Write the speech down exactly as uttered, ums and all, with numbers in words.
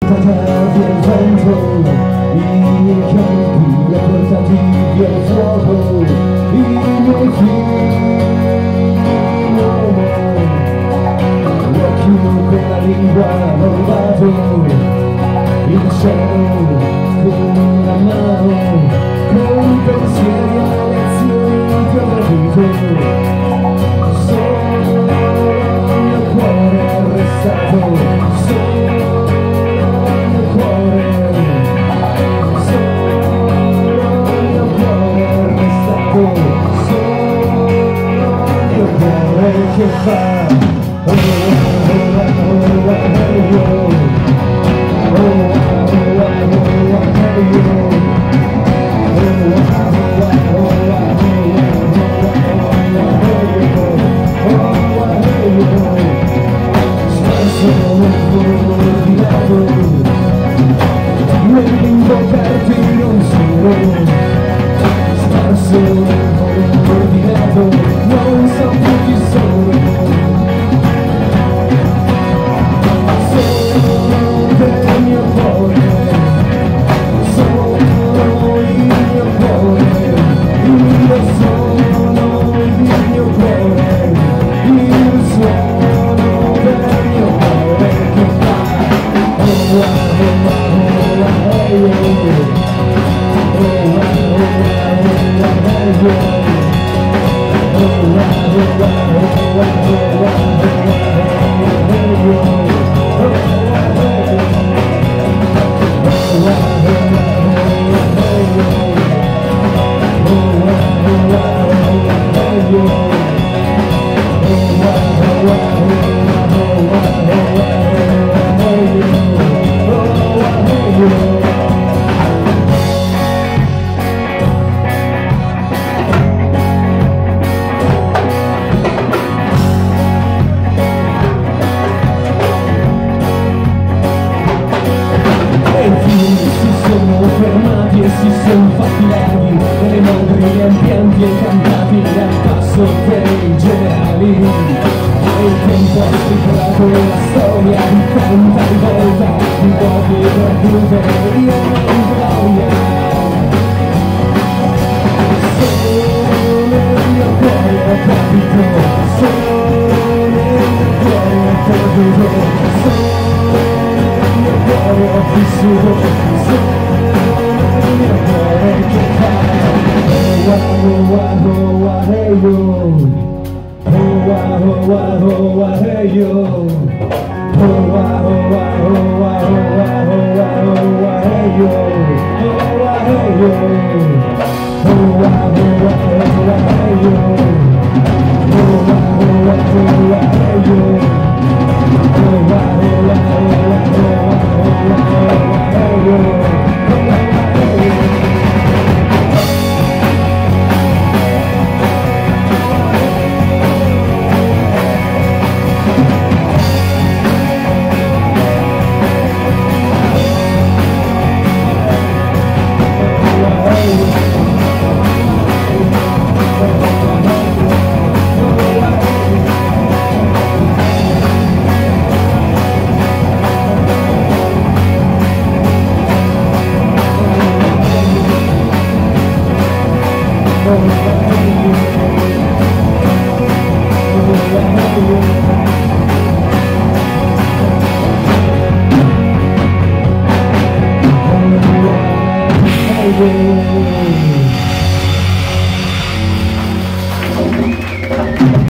Portati al vento, i miei campi, li ho portati via al fuoco, i miei figli, l'occhio con la lingua l'ho rubato, il cielo con la mano, con i pensieri e le lezioni che ho capito. Solo il mio cuore è arrestato, solo che fa oh, oh, oh, oh, hey, yo. Oh, oh, oh, oh, hey, yo. Oh, oh, oh, oh, hey, yo. Sparso nel volo ordinato, nell'invocarti non sono. Sparso nel volo ordinato, non so più chi sono. Fermati e si sono fatti larghi, e le madri ambienti e cantati al passo dei generali. E il tempo ha stipulato la storia di tanta rivolta, di pochi perdute e io in gloria. Solo nel mio cuore ho capito, solo nel mio cuore ho perduto, solo nel mio cuore ho vissuto, solo Hey,